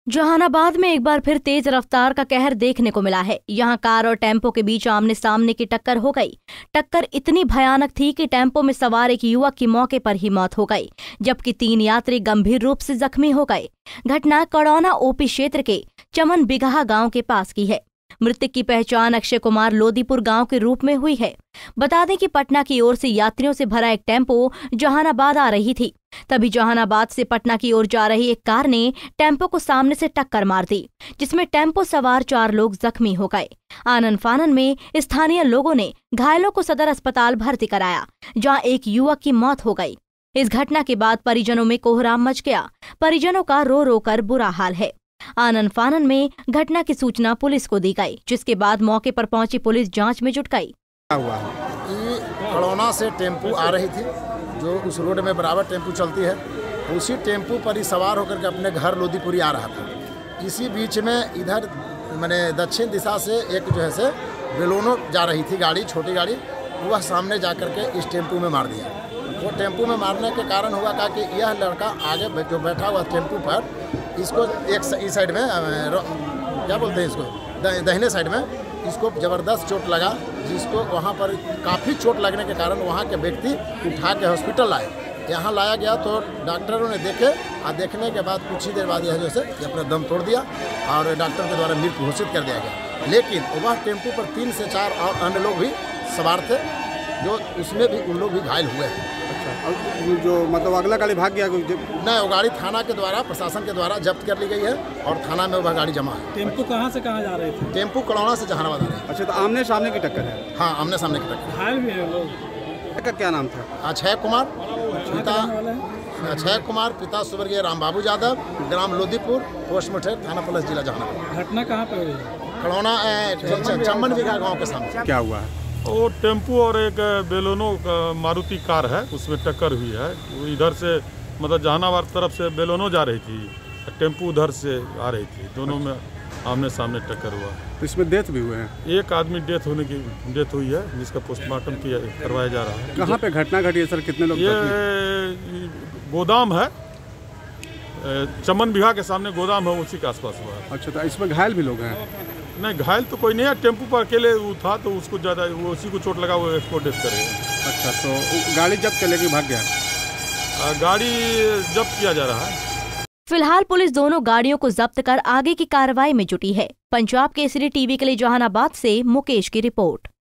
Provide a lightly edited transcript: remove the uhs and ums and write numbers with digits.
जहानाबाद में एक बार फिर तेज रफ्तार का कहर देखने को मिला है। यहां कार और टेम्पो के बीच आमने सामने की टक्कर हो गई। टक्कर इतनी भयानक थी कि टेम्पो में सवार एक युवक की मौके पर ही मौत हो गई, जबकि 3 यात्री गंभीर रूप से जख्मी हो गए। घटना कड़ौना ओपी क्षेत्र के चमन बिगहा गांव के पास की है। मृतक की पहचान अक्षय कुमार लोदीपुर गांव के रूप में हुई है। बता दें कि पटना की ओर से यात्रियों से भरा एक टेम्पो जहानाबाद आ रही थी। तभी जहानाबाद से पटना की ओर जा रही एक कार ने टेम्पो को सामने से टक्कर मार दी, जिसमें टेम्पो सवार 4 लोग जख्मी हो गए। आनन फानन में स्थानीय लोगों ने घायलों को सदर अस्पताल भर्ती कराया, जहां एक युवक की मौत हो गई। इस घटना के बाद परिजनों में कोहराम मच गया। परिजनों का रो रो कर बुरा हाल है। आनन फानन में घटना की सूचना पुलिस को दी गई, जिसके बाद मौके पर पहुंची पुलिस जांच में जुट गई। हुआ कि कड़ौना से टेम्पू आ रही थी, जो उस रोड में बराबर टेम्पू चलती है, उसी टेम्पू पर ही सवार होकर के अपने घर लोदीपुरी आ रहा था। इसी बीच में इधर मैंने दक्षिण दिशा से एक जो है से बेलोनो जा रही थी गाड़ी, छोटी गाड़ी, वह सामने जा कर के इस टेम्पू में मार दिया। वो टेम्पू में मारने के कारण हुआ था कि यह लड़का आगे जो बैठा हुआ टेम्पू पर, इसको एक इस साइड में क्या बोलते हैं इसको, दाहिने साइड में इसको ज़बरदस्त चोट लगा, जिसको वहाँ पर काफ़ी चोट लगने के कारण वहाँ के व्यक्ति उठा के हॉस्पिटल लाए। यहाँ लाया गया तो डॉक्टरों ने देखे और देखने के बाद कुछ ही देर बाद यह जैसे अपना दम तोड़ दिया और डॉक्टर के द्वारा मृत घोषित कर दिया गया। लेकिन वह टेम्पू पर 3 से 4 और अन्य लोग भी सवार थे, जो उसमें भी उन लोग भी घायल हुए हैं। अच्छा, और जो मतलब अगला गाड़ी भाग गया? नहीं, वो गाड़ी थाना के द्वारा, प्रशासन के द्वारा जब्त कर ली गई है और थाना में वह गाड़ी जमा है। टेम्पू कहाँ से कहाँ जा रहे थे? टेम्पू कड़ौना से जहानाबाद आ रहे हैं। अच्छा, तो आमने सामने की टक्कर है? हाँ, आमने सामने की टक्कर। घायल भी है लोग? का क्या नाम था? अक्षय कुमार, पिता स्वर्गीय राम बाबू यादव, ग्राम लोदीपुर, पोस्ट मुठेर, थाना पुलिस, जिला जहानाबाद। घटना कहाँ पे हुई? कड़ौना चमन बिगहा गाँव के सामने। क्या हुआ है? वो टेम्पू और एक बेलोनो मारुति कार है, उसमें टक्कर हुई है। वो इधर से मतलब जहानाबाद तरफ से बेलोनो जा रही थी, टेम्पू उधर से आ रही थी, दोनों में आमने सामने टक्कर हुआ। तो इसमें डेथ भी हुए हैं? एक आदमी डेथ हुई है, जिसका पोस्टमार्टम करवाया जा रहा है। कहाँ पे घटना घटी है सर? कितने लोग? ये गोदाम है, चमन बिगहा के सामने गोदाम है, उसी के आसपास हुआ है। अच्छा, तो इसमें घायल भी लोग हैं? नहीं, घायल तो कोई नहीं है। टेम्पू पर अकेले वो था, तो उसको ज़्यादा वो उसी को चोट लगा, वो एक्सपोर्ट डेथ करेगा। अच्छा, तो गाड़ी जब्त कर लेके भाग गया? गाड़ी जब्त किया जा रहा है। फिलहाल पुलिस दोनों गाड़ियों को जब्त कर आगे की कार्रवाई में जुटी है। पंजाब केसरी टीवी के लिए जहानाबाद से मुकेश की रिपोर्ट।